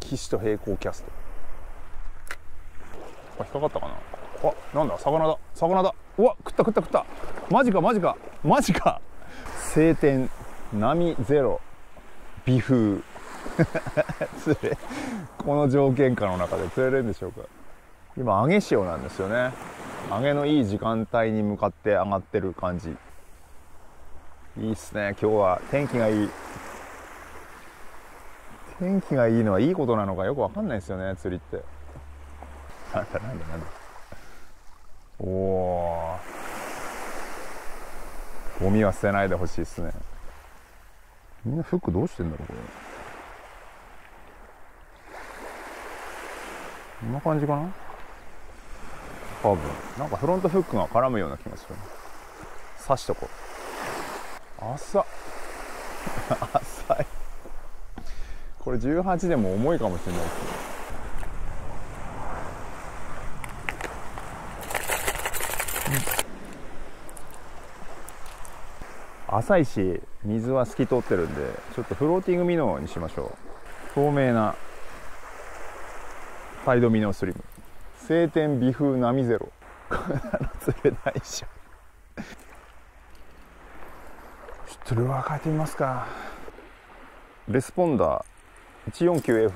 岸と平行キャスト。引っかかったかな。あ、なんだ、魚だ、魚だ。うわ、食った食った食った。マジかマジかマジか。晴天、波ゼロ、微風釣れ、この条件下の中で釣れるんでしょうか。今上げ潮なんですよね。上げのいい時間帯に向かって上がってる感じ。いいっすね。今日は天気がいい。天気がいいのはいいことなのかよくわかんないですよね、釣りって。なんだなんだなんだ。おお、ゴミは捨てないでほしいですね。みんなフックどうしてんだろうこれ。こんな感じかな。多分なんかフロントフックが絡むような気がする。刺しとこう。浅っ浅い。これ18でも重いかもしれないですね。浅いし水は透き通ってるんで、ちょっとフローティングミノーにしましょう。透明なタイドミノースリム。晴天微風波ゼロ。こんなの釣れないでしょ。ちょっとルアー変えてみますか。レスポンダー 149F。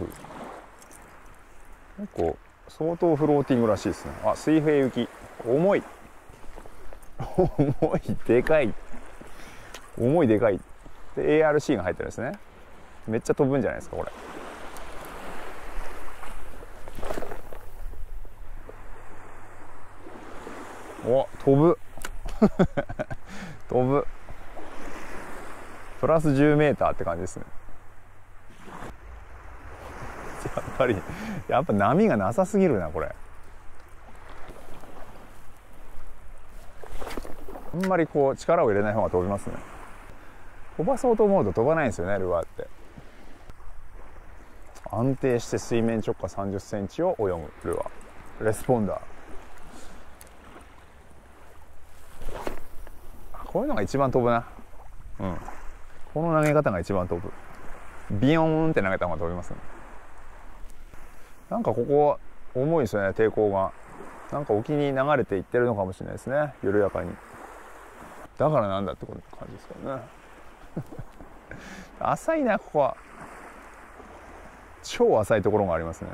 結構相当フローティングらしいですね。あ、水平行き。重い重い、でかい、重いでかい。で ARC が入ってるんですね。めっちゃ飛ぶんじゃないですかこれ。お、飛ぶ飛ぶ。プラス10メーターって感じですね。やっぱ波がなさすぎるなこれ。あんまりこう力を入れない方が飛びますね。飛ばそうと思うと飛ばないんですよね、ルアーって。安定して水面直下30センチを泳ぐルアー。レスポンダー。こういうのが一番飛ぶな。うん。この投げ方が一番飛ぶ。ビヨーンって投げた方が飛びますね。なんかここ重いですよね、抵抗が。なんか沖に流れていってるのかもしれないですね、緩やかに。だからなんだってこんな感じですからね。浅いなここは。超浅いところがありますね。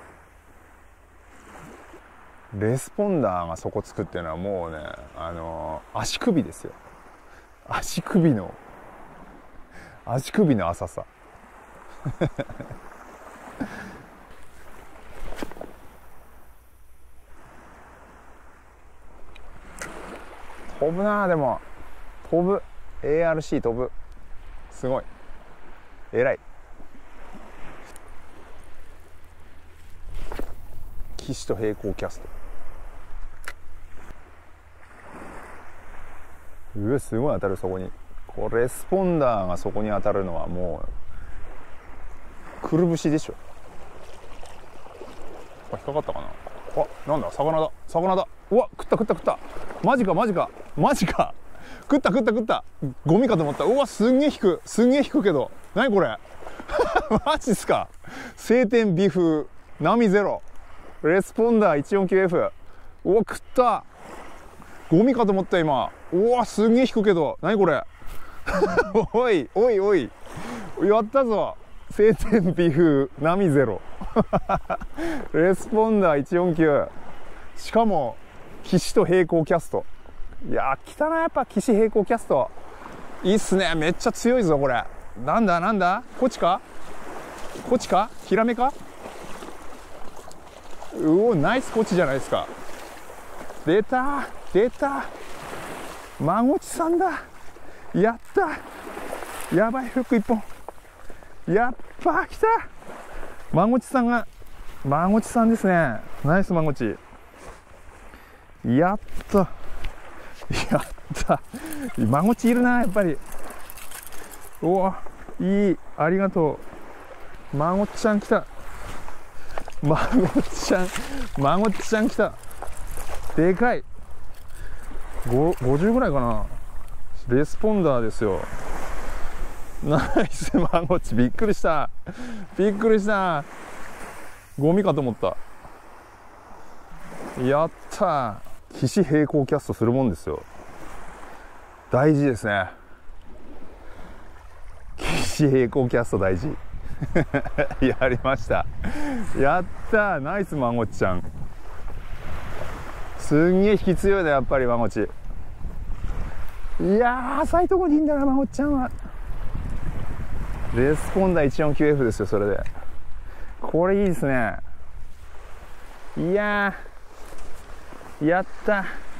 レスポンダーがそこつくっていうのはもうね、足首ですよ。足首の浅さ。飛ぶな。でも飛ぶ。 ARC 飛ぶ。すごい偉い。岸と平行キャスト。うわ、すごい当たる。そこにこれレスポンダーがそこに当たるのはもうくるぶしでしょ。引っかかったかな。あ、なんだ、魚だ魚だ。うわ、食った食った食った。マジかマジかマジか。食った食った食った。ゴミかと思った。うわ、すんげえ引く、すんげえ引くけど。何これマジっすか。晴天微風波ゼロ、レスポンダー 149F。 うわ、食った。ゴミかと思った今。うわ、すんげえ引くけど。何これおいおいおい、やったぞ。晴天微風波ゼロレスポンダー149。しかも岸と平行キャスト。いやー、来たな。やっぱ岸平行キャストいいっすね。めっちゃ強いぞこれ。なんだなんだ、コチかコチかヒラメか。うお、ナイスコチじゃないですか。出た出た、マゴチさんだ。やった、やばい、フック一本。やっぱ来た。マゴチさんが、マゴチさんですね。ナイスマゴチ。やったやった。マゴチいるなやっぱり。おお、いい、ありがとう。マゴちゃん来た。マゴちゃん、マゴちゃん来た。でかい。50ぐらいかな。レスポンダーですよ。ナイスマゴチ。びっくりしたびっくりした。 ゴミかと思った。やったー。岸平行キャストするもんですよ。大事ですね。岸平行キャスト大事。やりました。やったー。ナイスまごちゃん。すんげえ引き強いね、やっぱりまごち。いやー、浅いとこにいいんだな、まごちゃんは。レスポンダー 149F ですよ、それで。これいいですね。いやー、やった。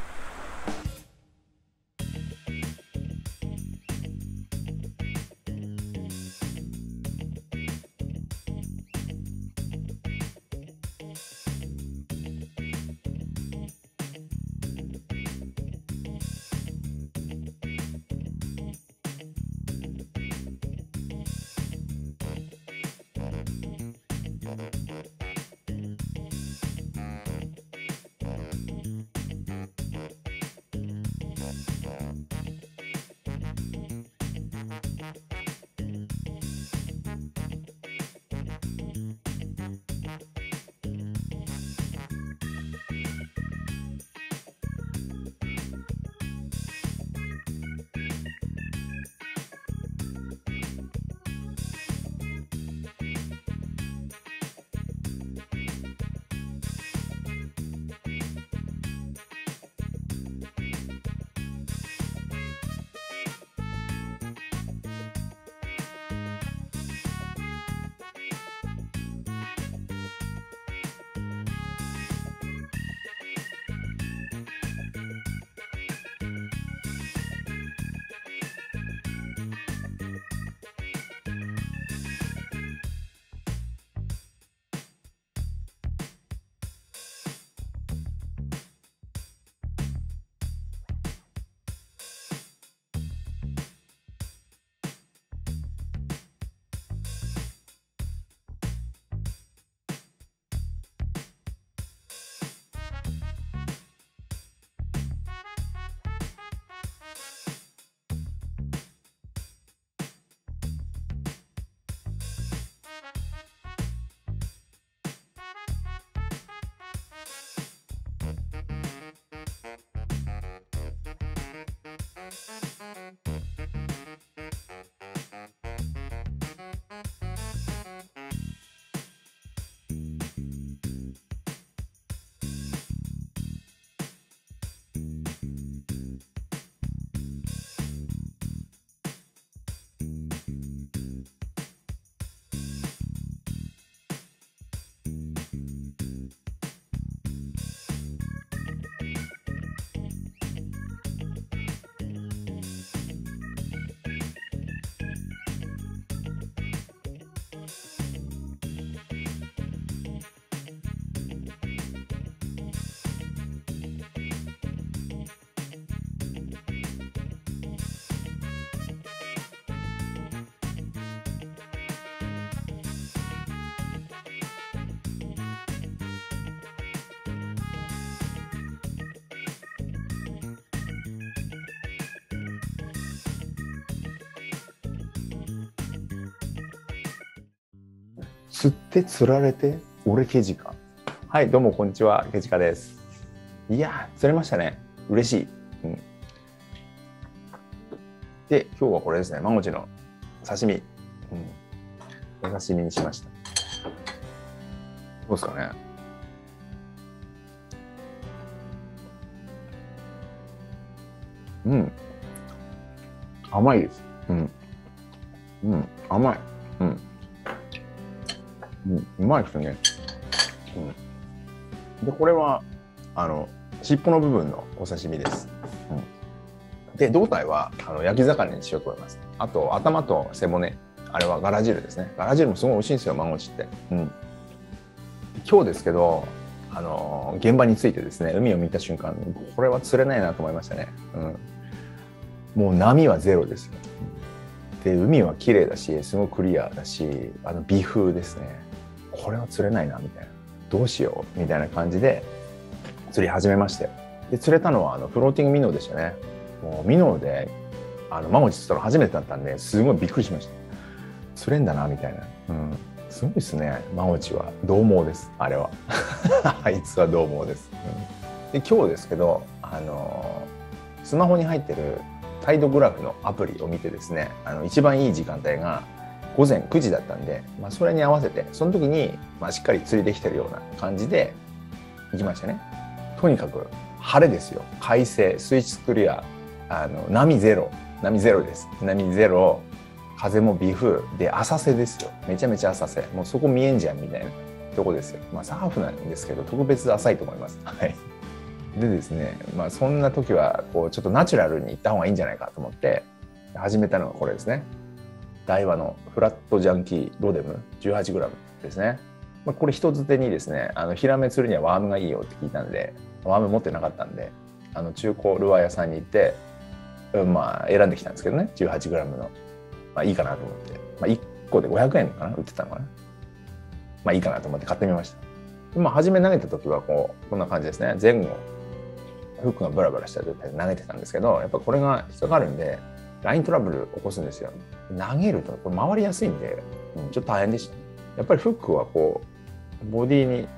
釣って釣られて俺ケジカ。はい、どうもこんにちは、ケジカです。いやー、釣れましたね。嬉しい。で、今日はこれですね、マゴチの刺身。お刺身にしました。どうですかね。甘いです。甘い。うまいですね。で、これは尻尾の部分のお刺身です。で、胴体は焼き魚にしようと思います。あと頭と背骨、あれはガラ汁ですね。ガラ汁もすごい美味しいんですよ、マゴチって。今日ですけど、現場に着いてですね、海を見た瞬間、これは釣れないなと思いましたね。もう波はゼロですよ。で、海は綺麗だし、すごくクリアだし、微風ですね。これは釣れないなみたいな、どうしようみたいな感じで釣り始めまして、で釣れたのはフローティングミノーでしたね。もうミノーでマゴチ釣ったの初めてだったんで、すごいびっくりしました。釣れんだなみたいな、 すごいですね。真内は獰猛です。あれは。あいつは獰猛です。で今日ですけど、スマホに入ってるタイドグラフのアプリを見てですね、一番いい時間帯が午前9時だったんで、それに合わせてその時に、しっかり釣りできてるような感じで行きましたね。とにかく晴れですよ。快晴、水質クリア、波ゼロです。波ゼロ、風も微風で浅瀬ですよ。めちゃめちゃ浅瀬。もうそこ見えんじゃんみたいなとこですよ。サーフなんですけど特別浅いと思います。はい。でですね、そんな時はこうちょっとナチュラルに行った方がいいんじゃないかと思って始めたのがこれですね。ダイワのフラットジャンキーロデム 18g ですね。これ人づてにですね、ヒラメ釣るにはワームがいいよって聞いたんで、ワーム持ってなかったんで、中古ルアー屋さんに行って、選んできたんですけどね、18g の。いいかなと思って。1個で500円かな売ってたのかな。いいかなと思って買ってみました。初め投げた時はこんな感じですね。前後、フックがブラブラした状態で投げてたんですけど、やっぱこれが引っかかるんで、ライントラブル起こすんですよ。投げるとこれ回りやすいんで、ちょっと大変でした。やっぱりフックはこうボディに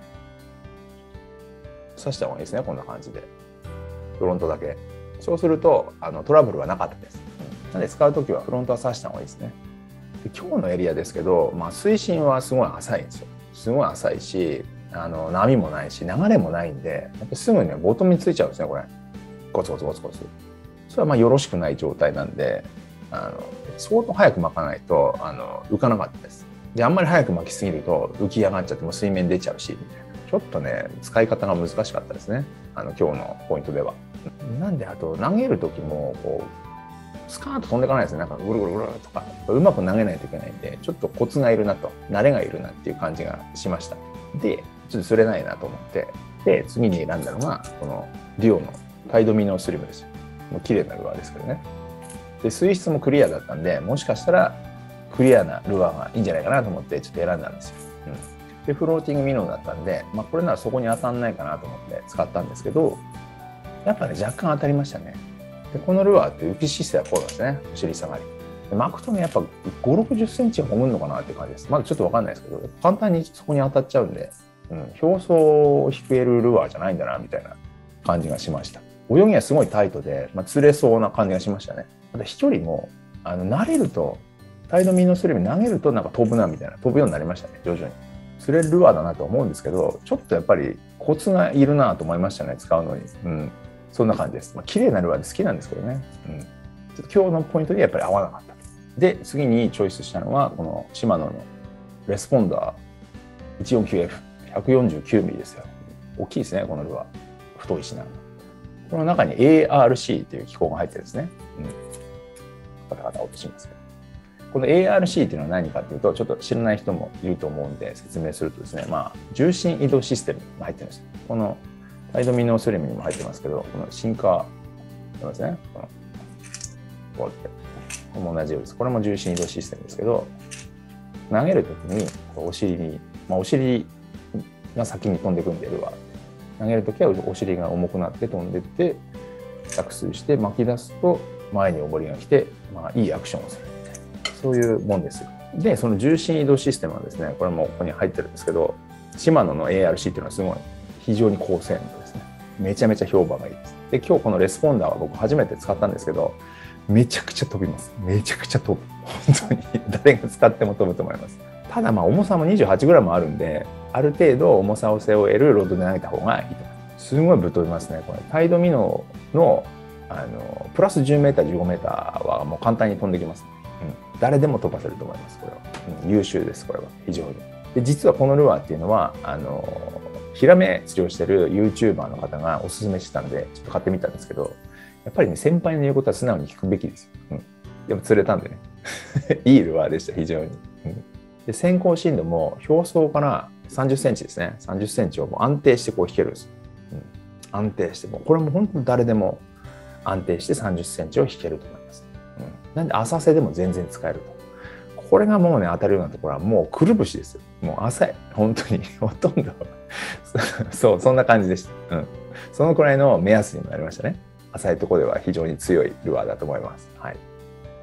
刺した方がいいですね。こんな感じでフロントだけ。そうするとトラブルはなかったです。なので使う時はフロントは刺した方がいいですね。で今日のエリアですけど、水深はすごい浅いんですよ。すごい浅いし、波もないし流れもないんで、やっぱすぐにねボトムについちゃうんですね。これゴツゴツゴツゴツ。それはよろしくない状態なんで、相当早く巻かないと浮かなかったです。であんまり早く巻きすぎると浮き上がっちゃっても水面出ちゃうしみたいな。ちょっとね使い方が難しかったですね。今日のポイントでは。なんであと投げる時もこうスカーッと飛んでいかないですね。なんかぐるぐるぐるとかうまく投げないといけないんで、ちょっとコツがいるなと、慣れがいるなっていう感じがしました。でちょっと釣れないなと思って、で次に選んだのがこのデュオのタイドミノスリムですよ。もう綺麗なルアーですけどね。で水質もクリアだったんで、もしかしたらクリアなルアーがいいんじゃないかなと思ってちょっと選んだんですよ。でフローティングミノだったんで、これならそこに当たんないかなと思って使ったんですけど、やっぱね若干当たりましたね。でこのルアーって浮き姿勢はこうなんですね。お尻下がりで巻くとねやっぱ5、60センチ潜るのかなっていう感じです。まだちょっと分かんないですけど、簡単にそこに当たっちゃうんで、表層を引けるルアーじゃないんだなみたいな感じがしました。泳ぎはすごいタイトで、釣れそうな感じがしましたね。あと飛距離も慣れると、タイドミノスリム投げるとなんか飛ぶなみたいな、飛ぶようになりましたね。徐々に釣れるルアーだなと思うんですけど、ちょっとやっぱりコツがいるなと思いましたね、使うのに。そんな感じです。綺麗なルアーで好きなんですけどね。ちょっと今日のポイントでやっぱり合わなかった。で次にチョイスしたのはこのシマノのレスポンダー 149F149mm ですよ。大きいですね、このルアー。太いしな。この中に ARC という機構が入ってるんですね。カタカタ落としますけど。この ARC っていうのは何かっていうと、ちょっと知らない人もいると思うんで説明するとですね、重心移動システムが入ってるんですよ。このタイドミノスリムにも入ってますけど、このシンカーですね。こうやって。これも同じようです。これも重心移動システムですけど、投げるときにお尻に、お尻が先に飛んでくんでルアー。投げるときはお尻が重くなって飛んでって着水して巻き出すと前に重りが来て、いいアクションをするみたいな、そういうもんですよ。でその重心移動システムはですね、これもここに入ってるんですけど、シマノの ARC っていうのはすごい非常に高精度ですね。めちゃめちゃ評判がいいです。で今日このレスポンダーは僕初めて使ったんですけど、めちゃくちゃ飛びます。めちゃくちゃ飛ぶ。本当に誰が使っても飛ぶと思います。ただ重さも 28g あるんで、ある程度重さを背負えるロードで投げた方がいいと思います。すごいぶっ飛びますね。これタイドミノのプラス 10m、15m はもう簡単に飛んできます。誰でも飛ばせると思います。これは、優秀です。これは非常に。で実はこのルアーっていうのはヒラメ釣りをしてる YouTuber の方がおすすめしてたんでちょっと買ってみたんですけど、やっぱりね先輩の言うことは素直に聞くべきですよ。でも釣れたんでねいいルアーでした非常に。で先行深度も表層から30センチですね。30センチをもう安定してこう引けるんですよ。安定してもこれも本当に誰でも安定して30センチを引けると思います。なんで浅瀬でも全然使えると。これがもうね当たるようなところはもうくるぶしですよ。もう浅い本当にほとんどそうそんな感じでした。そのくらいの目安にもなりましたね。浅いところでは非常に強いルアーだと思います。はい。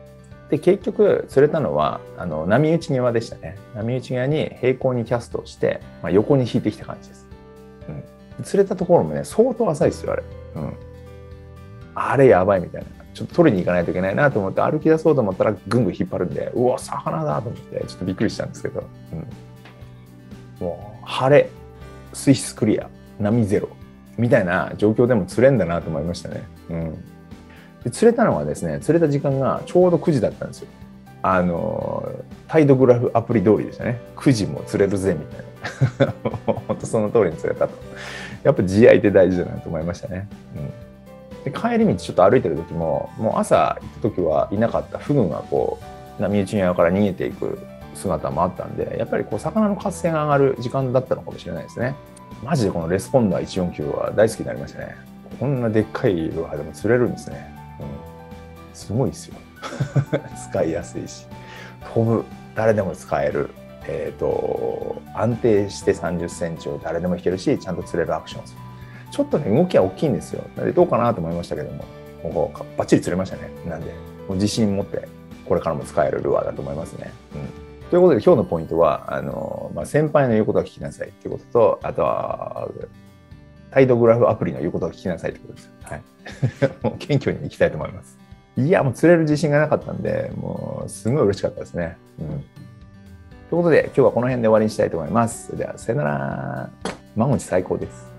で結局釣れたのは波打ち際でしたね。波打ち際に平行にキャストをして、横に引いてきた感じです。釣れたところもね相当浅いですよあれ。あれやばいみたいな。ちょっと取りに行かないといけないなと思って歩き出そうと思ったらぐんぐん引っ張るんで、うわ魚だと思ってちょっとびっくりしたんですけど、もう晴れ水質クリア波ゼロみたいな状況でも釣れんだなと思いましたね。で釣れたのはですね、釣れた時間がちょうど9時だったんですよ。タイドグラフアプリ通りでしたね。9時も釣れるぜみたいな。本当その通りに釣れたと。やっぱ地合いって大事だなと思いましたね。で帰り道ちょっと歩いてる時も、もう朝行った時はいなかったフグがこう波打ち際から逃げていく姿もあったんで、やっぱりこう魚の活性が上がる時間だったのかもしれないですね。マジでこのレスポンダー149は大好きになりましたね。こんなでっかいルアーでも釣れるんですね。すごいですよ。使いやすいし、飛ぶ、誰でも使える、安定して30センチを誰でも引けるし、ちゃんと釣れるアクションする。ちょっとね、動きは大きいんですよ。でどうかなと思いましたけども、もうバッチリ釣れましたね。なんで、もう自信持ってこれからも使えるルアーだと思いますね。ということで今日のポイントは先輩の言うことは聞きなさいっていうことと、あとはタイドグラフアプリの言うことは聞きなさいってことです。はい。もう謙虚にいきたいと思います。いや、もう釣れる自信がなかったんで、もうすごい嬉しかったですね。ということで今日はこの辺で終わりにしたいと思います。それではさよなら。マゴチ最高です。